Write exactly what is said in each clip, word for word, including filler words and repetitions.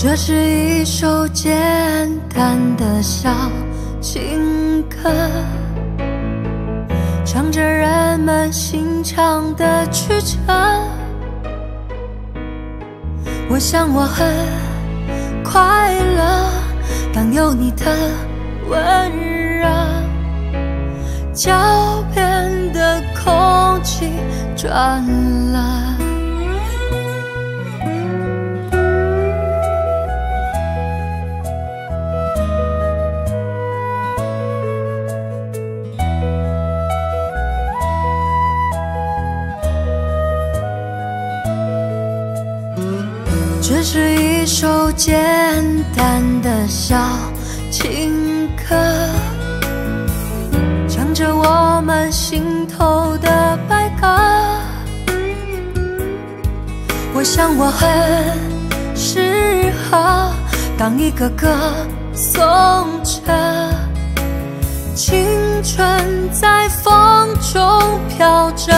这是一首简单的小情歌，唱着人们心肠的曲折。我想我很快乐，当有你的温热，脚边的空气转了。这是一首简单的小情歌，唱着我们心头的白鸽。我想我很适合当一个歌颂者，青春在风中飘着。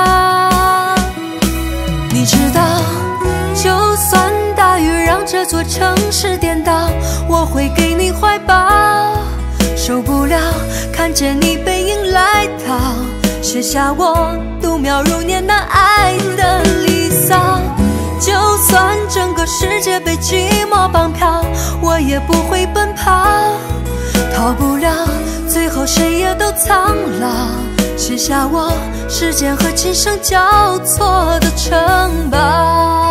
你知道，就算大雨让这座城市颠倒，我会给你怀抱。受不了看见你背影来到，写下我度秒如年那爱的离骚。就算整个世界被寂寞绑票，我也不会奔跑。逃不了最后谁也都苍老，写下我时间和琴声交错的城堡。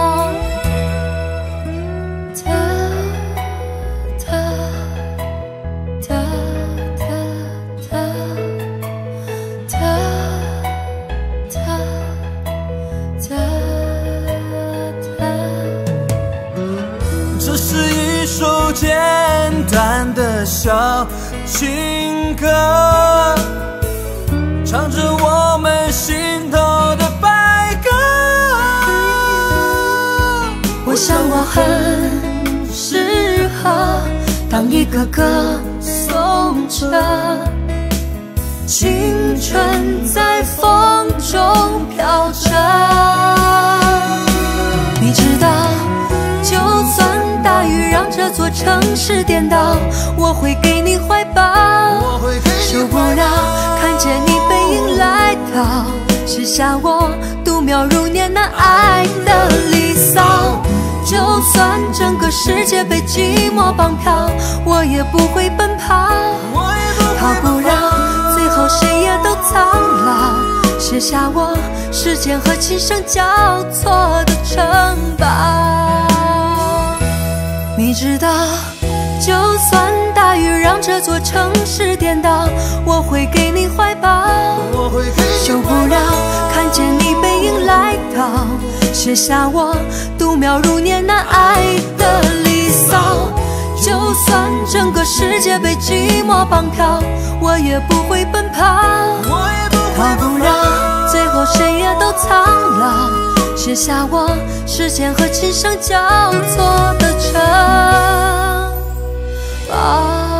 这是一首简单的小情歌，唱着我们心头的白鸽。 我想我很适合当一个歌颂者，青春在风中飘着。你知道，就算大雨让这座城市颠倒，我会给你怀抱。受不了看见你背影来到，写下我度秒如年那爱的离骚。就算整个世界被寂寞绑票，我也不会奔跑。逃不了最后谁也都苍老，写下我时间和琴声交错的城堡。你知道，就算大雨让这座城市颠倒，我会给你怀抱。受不了看见你背影来到，写下我度秒如年那爱的离骚。就算整个世界被寂寞绑票，我也不会奔跑。逃不了最后谁也都苍老，写下我时间和琴声交错的城堡。